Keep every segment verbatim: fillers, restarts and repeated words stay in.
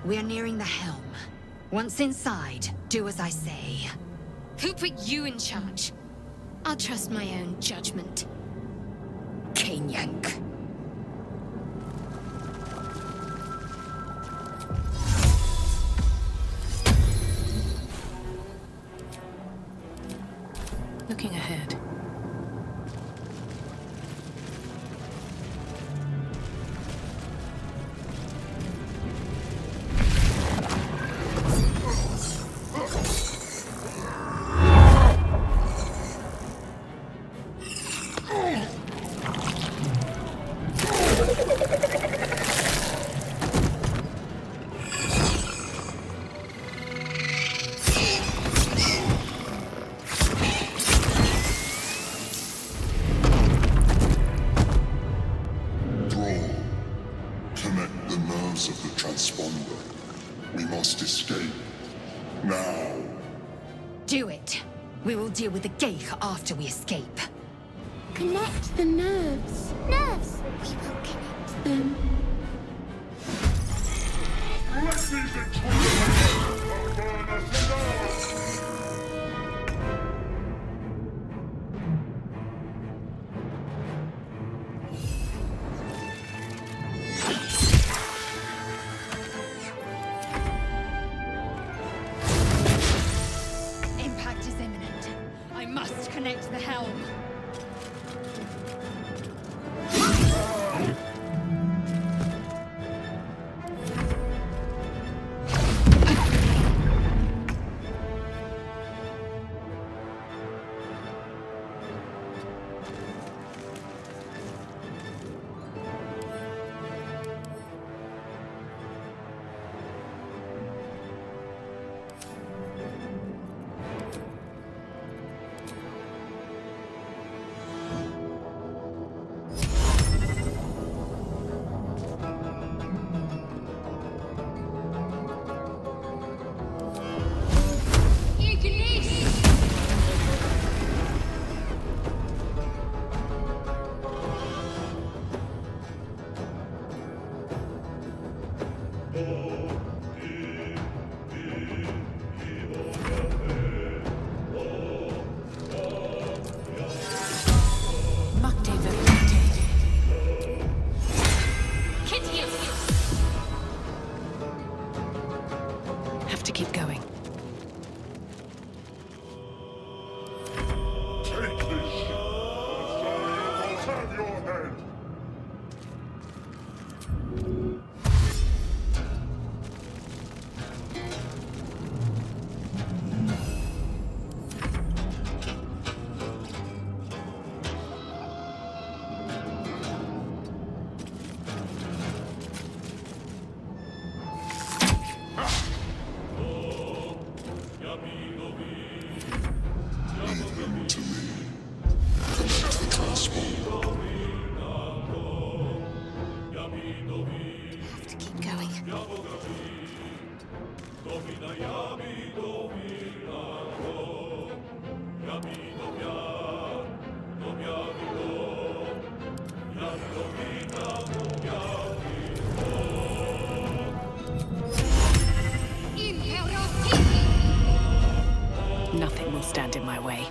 We're nearing the helm. Once inside, do as I say. Who put you in charge? I'll trust my own judgment. Yank. Looking ahead. Do it. We will deal with the Geich after we escape. Connect the nerves. Nerves! We will connect them. Let these intrusions burn us alive! Impact is imminent. I must connect the helm. Have to keep going. Take this ship, and so have your head! Have to keep going. Nothing will stand in my way.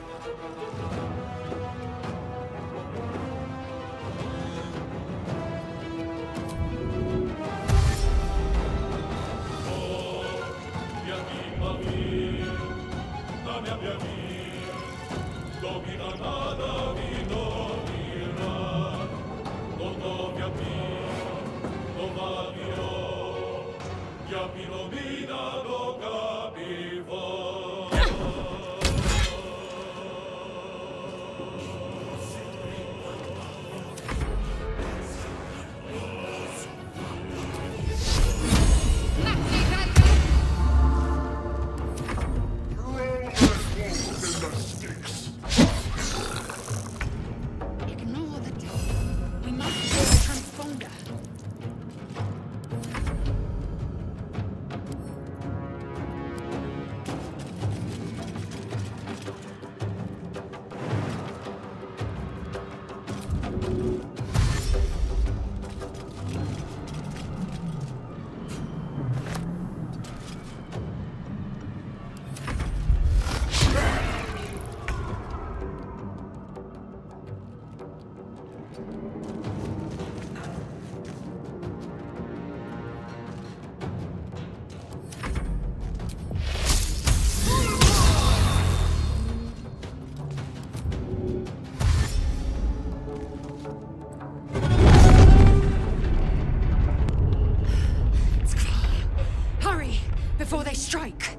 Ignore the door. We must do a transponder. before they strike!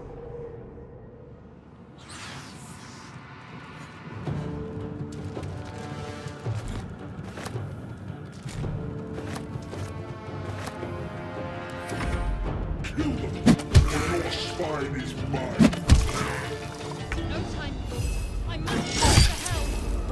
Kill them, or your spine is mine. No time. I must go to hell.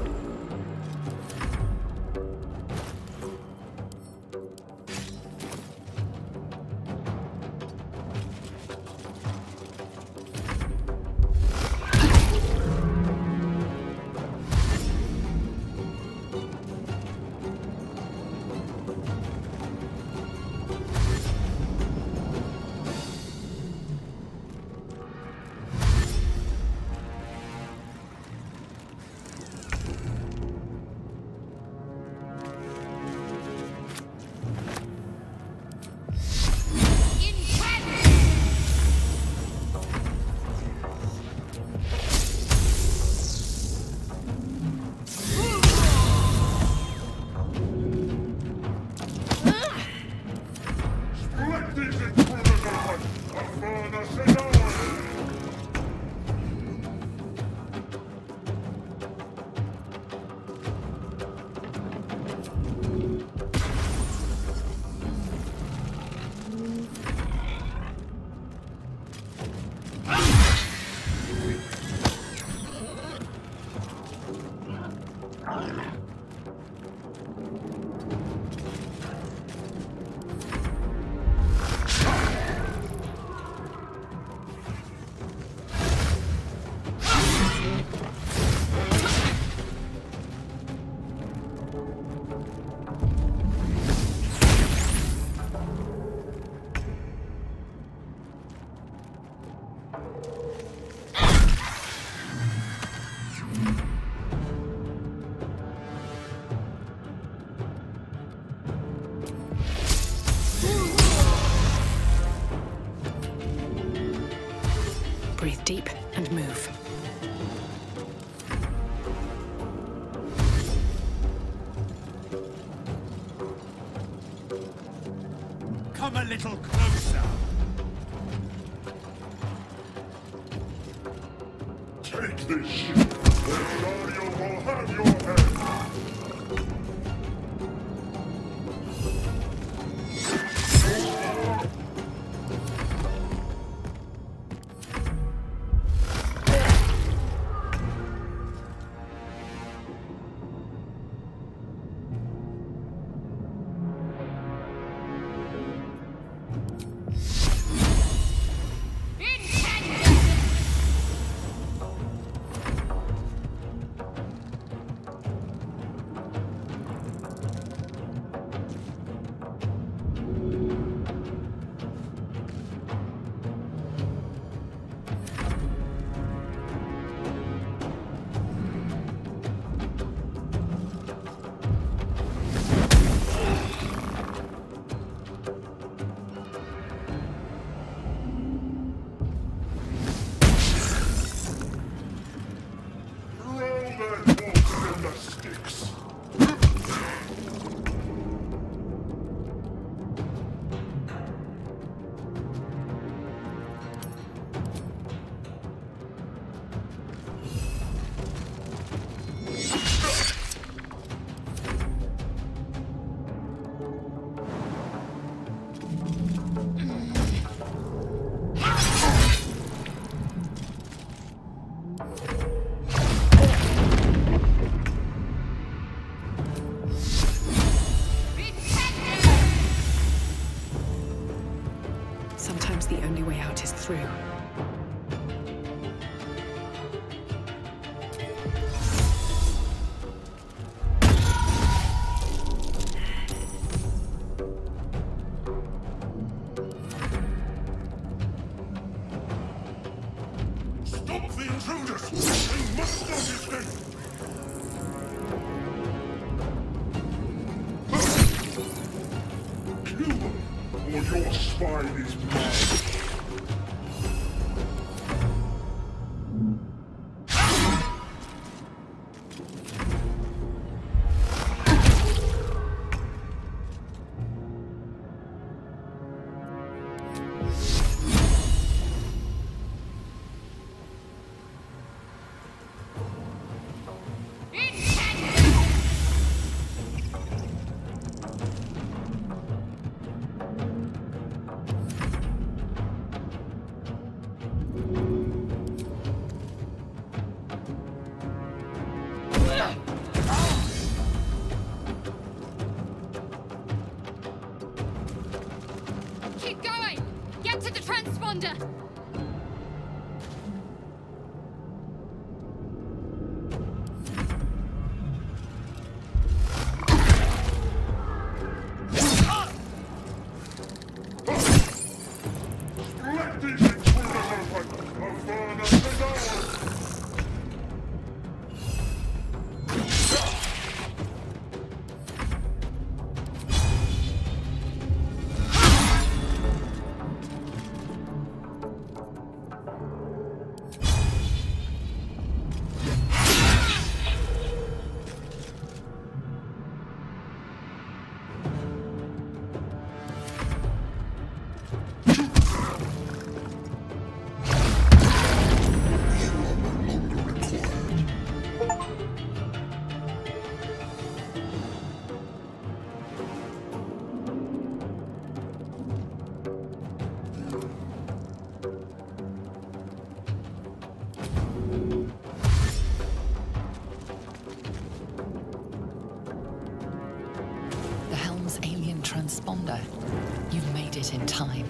Breathe deep and move. Come a little closer. Take this ship, or Dario will have your head. Sometimes the only way out is through. Stop the intruders! They must not escape! Kill them, or your spine is mine! transponder! Let these intruders open! A furnace is ours! Transponder. You've made it in time.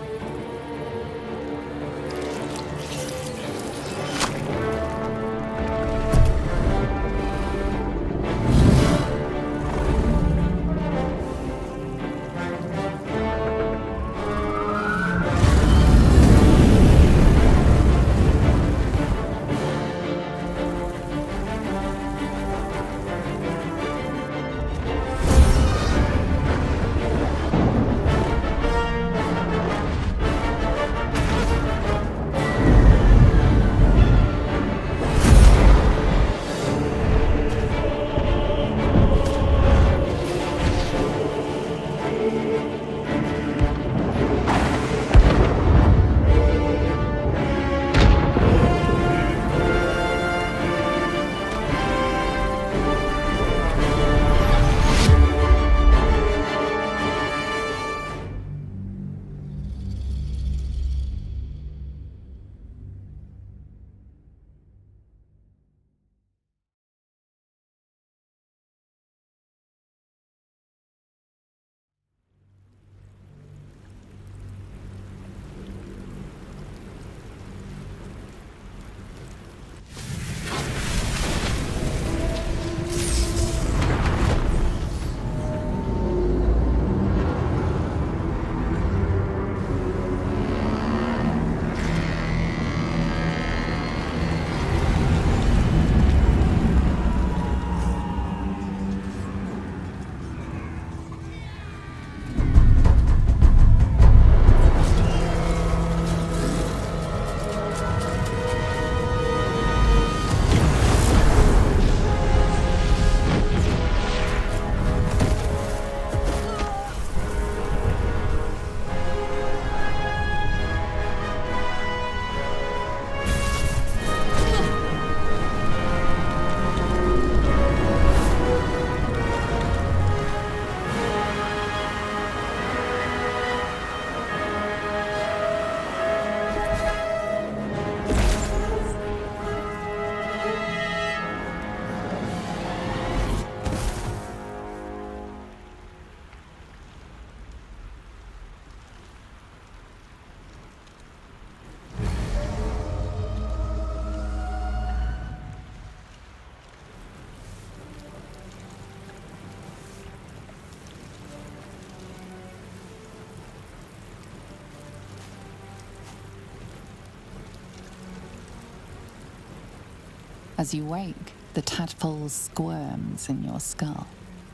As you wake, the tadpole squirms in your skull.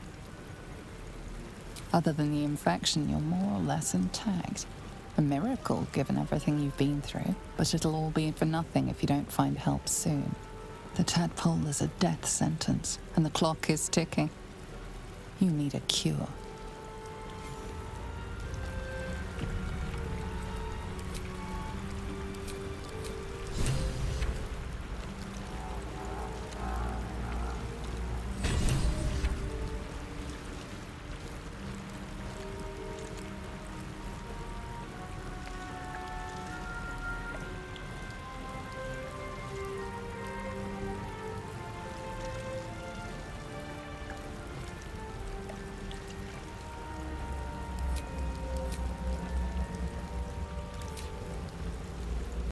Other than the infection, you're more or less intact. A miracle, given everything you've been through, but it'll all be for nothing if you don't find help soon. The tadpole is a death sentence, and the clock is ticking. You need a cure.